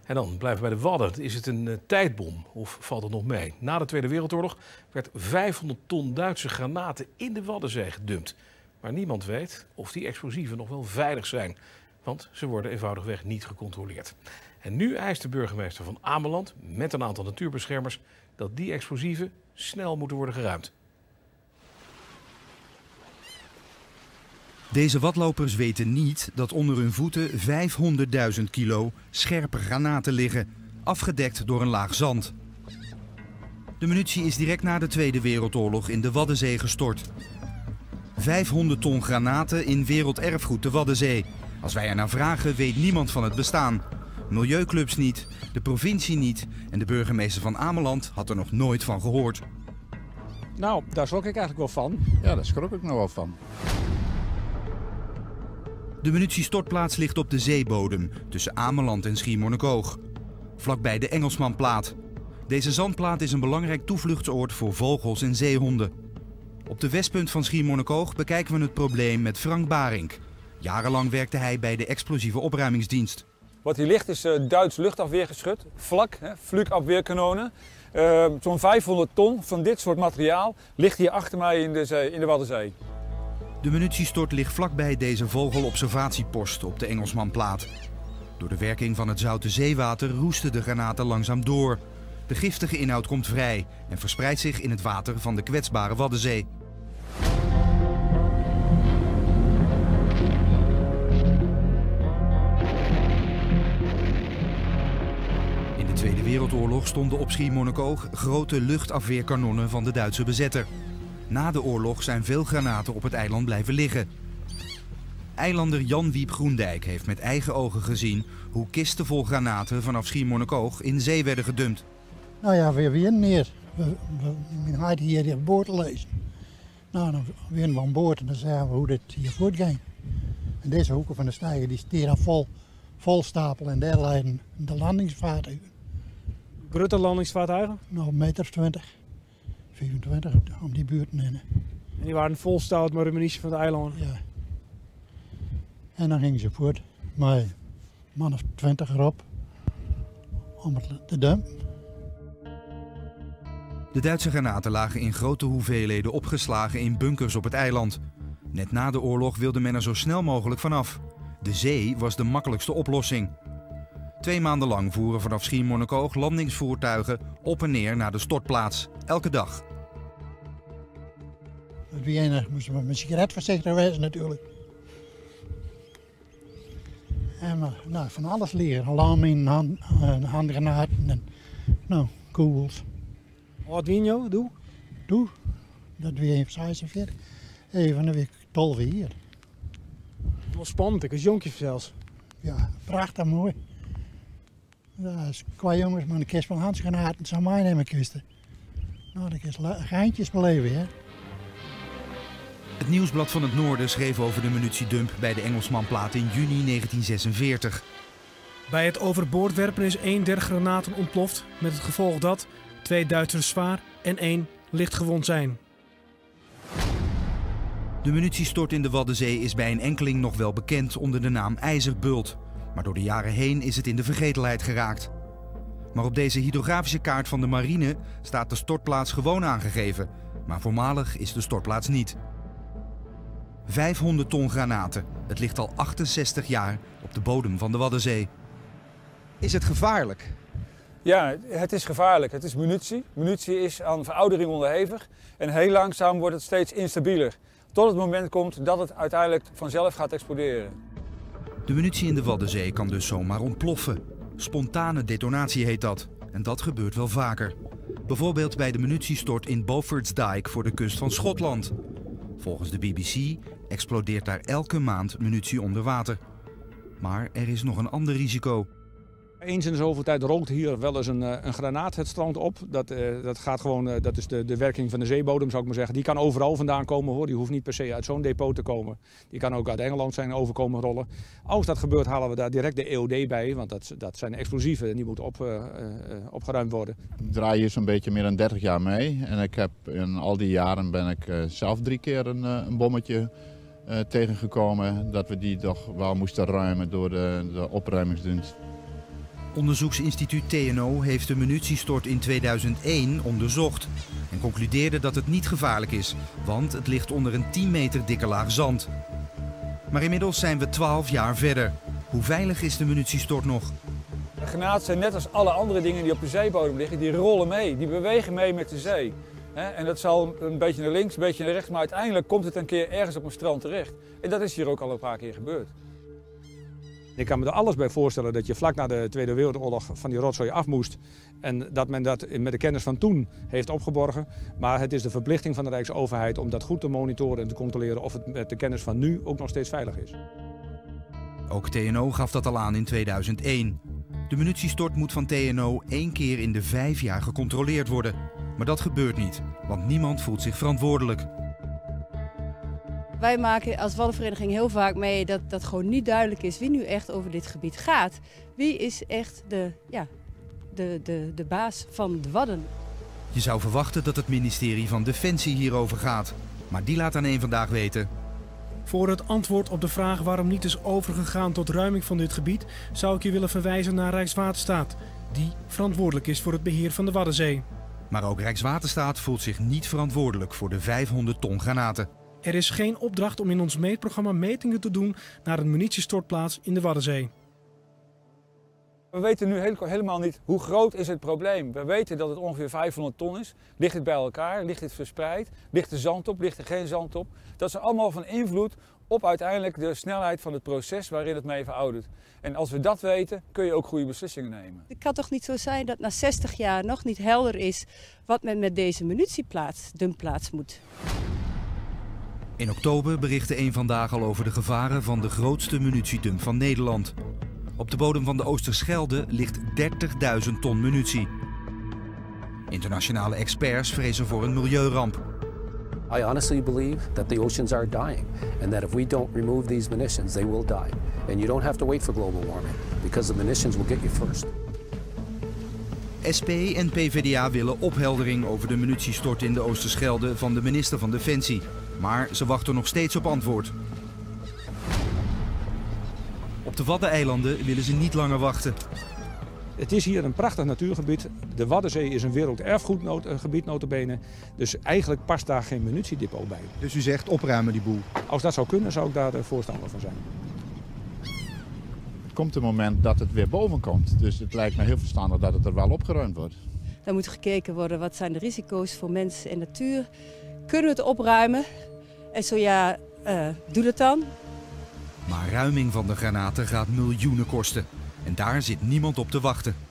En dan blijven we bij de Wadden. Is het een tijdbom of valt het nog mee? Na de Tweede Wereldoorlog werd 500 ton Duitse granaten in de Waddenzee gedumpt. Maar niemand weet of die explosieven nog wel veilig zijn. Want ze worden eenvoudigweg niet gecontroleerd. En nu eist de burgemeester van Ameland met een aantal natuurbeschermers dat die explosieven snel moeten worden geruimd. Deze wadlopers weten niet dat onder hun voeten 500.000 kilo scherpe granaten liggen, afgedekt door een laag zand. De munitie is direct na de Tweede Wereldoorlog in de Waddenzee gestort. 500 ton granaten in werelderfgoed de Waddenzee. Als wij ernaar vragen, weet niemand van het bestaan. Milieuclubs niet, de provincie niet en de burgemeester van Ameland had er nog nooit van gehoord. Nou, daar schrok ik eigenlijk wel van. Ja, daar schrok ik nog wel van. De munitiestortplaats ligt op de zeebodem tussen Ameland en Schiermonnikoog, vlakbij de Engelsmanplaat. Deze zandplaat is een belangrijk toevluchtsoord voor vogels en zeehonden. Op de westpunt van Schiermonnikoog bekijken we het probleem met Frank Barink. Jarenlang werkte hij bij de explosieve opruimingsdienst. Wat hier ligt is Duits luchtafweergeschut, vlak, vluchtafweerkanonen. Zo'n 500 ton van dit soort materiaal ligt hier achter mij in de Waddenzee. De munitiestort ligt vlakbij deze vogelobservatiepost op de Engelsmanplaat. Door de werking van het zoute zeewater roesten de granaten langzaam door. De giftige inhoud komt vrij en verspreidt zich in het water van de kwetsbare Waddenzee. In de Tweede Wereldoorlog stonden op Schiermonnikoog grote luchtafweerkanonnen van de Duitse bezetter. Na de oorlog zijn veel granaten op het eiland blijven liggen. Eilander Jan Wiep Groendijk heeft met eigen ogen gezien hoe kisten vol granaten vanaf Schiermonnikoog in zee werden gedumpt. Nou ja, weer neer. We hadden hier de boot te lezen. Nou, dan weer aan boord en dan zagen we hoe dit hier voortging. En deze hoeken van de steiger die steren vol stapel en daar leiden de landingsvaartuigen. Grote landingsvaartuigen? Nou, 1,20 meter, 25 om die buurt heen. En die waren volstouwd met de munitie van de eilanden? Ja. En dan gingen ze voort met een man of 20 erop om het te dumpen. De Duitse granaten lagen in grote hoeveelheden opgeslagen in bunkers op het eiland. Net na de oorlog wilde men er zo snel mogelijk vanaf. De zee was de makkelijkste oplossing. 2 maanden lang voeren vanaf Schiermonnikoog landingsvoertuigen op en neer naar de stortplaats. Elke dag. Wie enig moesten we met sigaret voorzichtig wezen natuurlijk. En nou, van alles leren. Alarm, handgranaten en nou, kogels. Wat win je? Doe. Dat weer even 46. Even een week 12 hier. Wat spannend, ik als jonkje zelfs. Ja, prachtig mooi. Ja, is qua jongens, maar een kist van handgranaten zou mij nemen kisten. Nou, dat is geintjes beleven, hè. Het Nieuwsblad van het Noorden schreef over de munitiedump bij de Engelsmanplaat in juni 1946. Bij het overboord werpen is 1 der granaten ontploft, met het gevolg dat 2 Duitsers zwaar en 1 licht gewond zijn. De munitiestort in de Waddenzee is bij een enkeling nog wel bekend onder de naam IJzerbult. Maar door de jaren heen is het in de vergetelheid geraakt. Maar op deze hydrografische kaart van de marine staat de stortplaats gewoon aangegeven. Maar voormalig is de stortplaats niet. 500 ton granaten. Het ligt al 68 jaar op de bodem van de Waddenzee. Is het gevaarlijk? Ja, het is gevaarlijk. Het is munitie. Munitie is aan veroudering onderhevig. En heel langzaam wordt het steeds instabieler. Tot het moment komt dat het uiteindelijk vanzelf gaat exploderen. De munitie in de Waddenzee kan dus zomaar ontploffen. Spontane detonatie heet dat. En dat gebeurt wel vaker. Bijvoorbeeld bij de munitiestort in Beaufort's Dyke voor de kust van Schotland. Volgens de BBC explodeert daar elke maand munitie onder water. Maar er is nog een ander risico. Eens in de zoveel tijd rookt hier wel eens een granaat het strand op. Dat gaat gewoon, dat is de werking van de zeebodem, zou ik maar zeggen. Die kan overal vandaan komen, hoor. Die hoeft niet per se uit zo'n depot te komen. Die kan ook uit Engeland zijn overkomen rollen. Als dat gebeurt halen we daar direct de EOD bij, want dat zijn explosieven en die moeten opgeruimd worden. Ik draai hier zo'n beetje meer dan 30 jaar mee. En ik heb in al die jaren ben ik zelf 3 keer een bommetje tegengekomen. Dat we die toch wel moesten ruimen door de opruimingsdienst. Onderzoeksinstituut TNO heeft de munitiestort in 2001 onderzocht en concludeerde dat het niet gevaarlijk is, want het ligt onder een 10 meter dikke laag zand. Maar inmiddels zijn we 12 jaar verder. Hoe veilig is de munitiestort nog? De granaten zijn net als alle andere dingen die op de zeebodem liggen, die rollen mee, die bewegen mee met de zee. En dat zal een beetje naar links, een beetje naar rechts, maar uiteindelijk komt het een keer ergens op een strand terecht. En dat is hier ook al een paar keer gebeurd. Ik kan me er alles bij voorstellen dat je vlak na de Tweede Wereldoorlog van die rotzooi af moest. En dat men dat met de kennis van toen heeft opgeborgen. Maar het is de verplichting van de Rijksoverheid om dat goed te monitoren en te controleren of het met de kennis van nu ook nog steeds veilig is. Ook TNO gaf dat al aan in 2001. De munitiestort moet van TNO 1 keer in de 5 jaar gecontroleerd worden. Maar dat gebeurt niet, want niemand voelt zich verantwoordelijk. Wij maken als Waddenvereniging heel vaak mee dat gewoon niet duidelijk is wie nu echt over dit gebied gaat. Wie is echt de baas van de Wadden? Je zou verwachten dat het ministerie van Defensie hierover gaat. Maar die laat aan één vandaag weten. Voor het antwoord op de vraag waarom niet is overgegaan tot ruiming van dit gebied, zou ik je willen verwijzen naar Rijkswaterstaat, die verantwoordelijk is voor het beheer van de Waddenzee. Maar ook Rijkswaterstaat voelt zich niet verantwoordelijk voor de 500 ton granaten. Er is geen opdracht om in ons meetprogramma metingen te doen naar een munitiestortplaats in de Waddenzee. We weten nu helemaal niet hoe groot is het probleem. We weten dat het ongeveer 500 ton is. Ligt het bij elkaar? Ligt het verspreid? Ligt er zand op? Ligt er geen zand op? Dat is allemaal van invloed op uiteindelijk de snelheid van het proces waarin het mee veroudert. En als we dat weten, kun je ook goede beslissingen nemen. Het kan toch niet zo zijn dat na 60 jaar nog niet helder is wat men met deze munitiedumpplaats moet. In oktober berichtte Eén Vandaag al over de gevaren van de grootste munitiedump van Nederland. Op de bodem van de Oosterschelde ligt 30.000 ton munitie. Internationale experts vrezen voor een milieuramp. I honestly believe that the oceans are dying and that if we don't remove these munitions, they will die. And you don't have to wait for global warming because the munitions will get you first. SP en PvdA willen opheldering over de munitiestort in de Oosterschelde van de minister van Defensie. Maar ze wachten nog steeds op antwoord. Op de Waddeneilanden willen ze niet langer wachten. Het is hier een prachtig natuurgebied. De Waddenzee is een werelderfgoedgebied nota bene. Dus eigenlijk past daar geen munitiedepot bij. Dus u zegt opruimen die boel? Als dat zou kunnen, zou ik daar voorstander van zijn. Er komt een moment dat het weer boven komt. Dus het lijkt me heel verstandig dat het er wel opgeruimd wordt. Dan moet gekeken worden wat zijn de risico's voor mensen en natuur. Kunnen we het opruimen? En zo ja, doe het dan. Maar ruiming van de granaten gaat miljoenen kosten. En daar zit niemand op te wachten.